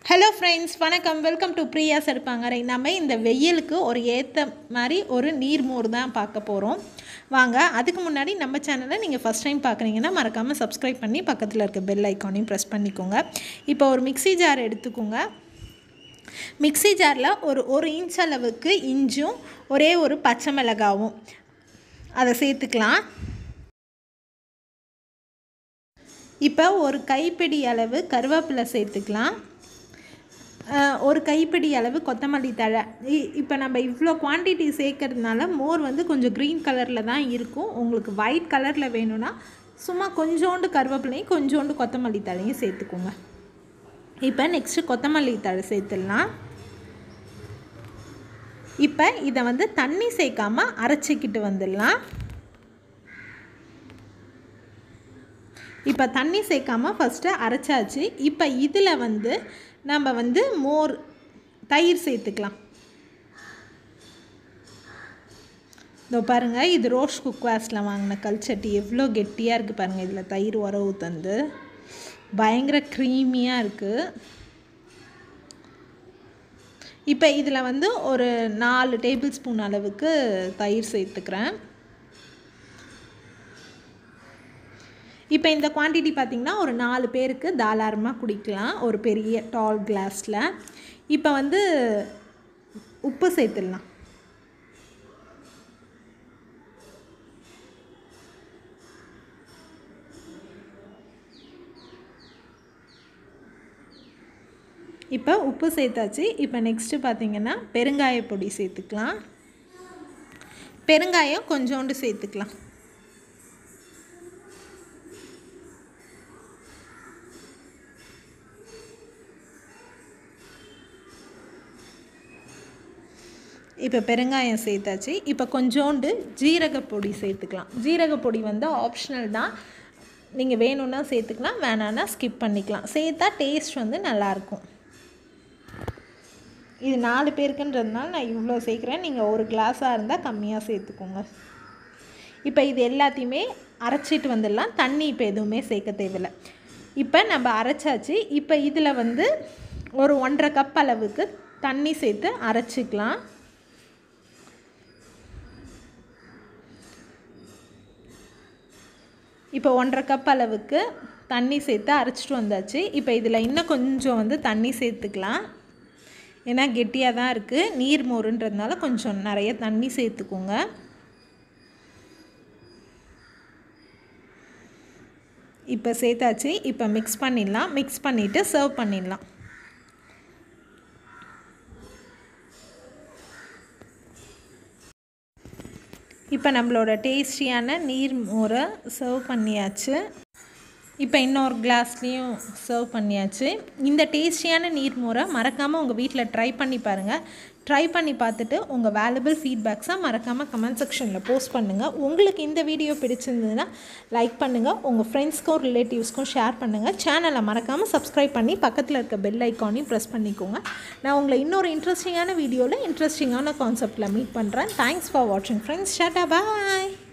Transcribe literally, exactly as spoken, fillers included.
Hello friends, வணக்கம். Welcome to Priya சடுப்பாங்கரை. நம்ம இந்த வெயிலுக்கு ஒரு ஏற்ற மாதிரி ஒரு நீர்மோர் தான் பார்க்க போகிறோம். வாங்க. அதுக்கு முன்னாடி நம்ம சேனலை நீங்கள் ஃபஸ்ட் டைம் பார்க்குறீங்கன்னா மறக்காமல் சப்ஸ்கிரைப் பண்ணி பக்கத்தில் இருக்க பெல் ஐக்கானையும் ப்ரெஸ் பண்ணிக்கோங்க. இப்போ ஒரு மிக்சி ஜார் எடுத்துக்கோங்க. மிக்சி ஜாரில் ஒரு ஒரு இன்ச் அளவுக்கு இஞ்சும் ஒரே ஒரு பச்சை மிளகாவும் அதை சேர்த்துக்கலாம். இப்போ ஒரு கைப்பிடி அளவு கருவேப்பிலை சேர்த்துக்கலாம். ஒரு கைப்பிடி அளவு கொத்தமல்லி தழை. இப்போ நம்ம இவ்வளோ குவான்டிட்டி சேர்க்கறதுனால மோர் வந்து கொஞ்சம் க்ரீன் கலரில் தான் இருக்கும். உங்களுக்கு ஒயிட் கலரில் வேணும்னா சும்மா கொஞ்சோண்டு கருவேப்பிலையும் கொஞ்சோண்டு கொத்தமல்லி தழையும் சேர்த்துக்கோங்க. இப்போ நெக்ஸ்ட்டு கொத்தமல்லி தழை சேர்த்துடலாம். இப்போ இதை வந்து தண்ணி சேர்க்காமல் அரைச்சிக்கிட்டு வந்துடலாம். இப்போ தண்ணி சேர்க்காமல் ஃபஸ்ட்டு அரைச்சாச்சு. இப்போ இதில் வந்து நம்ம வந்து மோர் தயிர் சேர்த்துக்கலாம். இதோ பாருங்கள், இது ரோஷ் குக்வாஸில் வாங்கின கல்ச்சட்டி எவ்வளோ கெட்டியாக இருக்குது பாருங்கள். இதில் தயிர் உரவு தந்து பயங்கர க்ரீமியாக இருக்குது. இப்போ இதில் வந்து ஒரு நாலு டேபிள் ஸ்பூன் அளவுக்கு தயிர் சேர்த்துக்கிறேன். இப்போ இந்த குவான்டிட்டி பார்த்திங்கன்னா ஒரு நாலு பேருக்கு தாராளமாக குடிக்கலாம், ஒரு பெரிய டால் கிளாஸில். இப்போ வந்து உப்பு சேர்த்துடலாம். இப்போ உப்பு சேர்த்தாச்சு. இப்போ நெக்ஸ்ட்டு பார்த்திங்கன்னா பெருங்காய பொடி சேர்த்துக்கலாம். பெருங்காயம் கொஞ்சோண்டு சேர்த்துக்கலாம். இப்போ பெருங்காயம் சேர்த்தாச்சு. இப்போ கொஞ்சோண்டு ஜீரகப்பொடி சேர்த்துக்கலாம். ஜீரகப்பொடி வந்து ஆப்ஷனல் தான், நீங்கள் வேணும்னா சேர்த்துக்கலாம், வேணான்னா ஸ்கிப் பண்ணிக்கலாம். சேர்த்தா டேஸ்ட் வந்து நல்லாயிருக்கும். இது நாலு பேருக்குன்றதுனால நான் இவ்வளோ சேர்க்குறேன். நீங்கள் ஒரு கிளாஸாக இருந்தால் கம்மியாக சேர்த்துக்கோங்க. இப்போ இது எல்லாத்தையுமே அரைச்சிட்டு வந்துடலாம். தண்ணி இப்போ எதுவுமே சேர்க்க தேவையில்லை. இப்போ நம்ம அரைச்சாச்சு. இப்போ இதில் வந்து ஒரு ஒன்றரை கப் அளவுக்கு தண்ணி சேர்த்து அரைச்சிக்கலாம். இப்போ ஒன்றரை கப் அளவுக்கு தண்ணி சேர்த்து அரைச்சிட்டு வந்தாச்சு. இப்போ இதில் இன்னும் கொஞ்சம் வந்து தண்ணி சேர்த்துக்கலாம். ஏன்னா கெட்டியாக தான் இருக்குது, நீர் மோருன்றதுனால கொஞ்சம் நிறைய தண்ணி சேர்த்துக்கோங்க. இப்போ சேர்த்தாச்சு. இப்போ மிக்ஸ் பண்ணிடலாம். மிக்ஸ் பண்ணிவிட்டு சர்வ் பண்ணிடலாம். இப்போ நம்மளோட டேஸ்டியான நீர் மோரை சர்வ் பண்ணியாச்சு. இப்போ இன்னொரு கிளாஸ்லேயும் சர்வ் பண்ணியாச்சு. இந்த டேஸ்டியான நீர் மோரை மறக்காமல் உங்கள் வீட்டில் ட்ரை பண்ணி பாருங்கள். ட்ரை பண்ணி பார்த்துட்டு உங்கள் வேல்யூபிள் ஃபீட்பேக்ஸை மறக்காமல் கமெண்ட் செக்ஷனில் போஸ்ட் பண்ணுங்கள். உங்களுக்கு இந்த வீடியோ பிடிச்சிருந்ததுன்னா லைக் பண்ணுங்கள், உங்கள் ஃப்ரெண்ட்ஸ்க்கும் ரிலேட்டிவ்ஸ்க்கும் ஷேர் பண்ணுங்கள். சேனலை மறக்காமல் சப்ஸ்கிரைப் பண்ணி பக்கத்தில் இருக்க பெல் ஐக்கானையும் ப்ரெஸ் பண்ணிக்கோங்க. நான் உங்களை இன்னொரு இன்ட்ரெஸ்டிங்கான வீடியோவில் இன்ட்ரெஸ்டிங்கான கான்செப்டில் மீட் பண்ணுறேன். தேங்க்ஸ் ஃபார் வாட்சிங் ஃப்ரெண்ட்ஸ். டாடா, பாய்.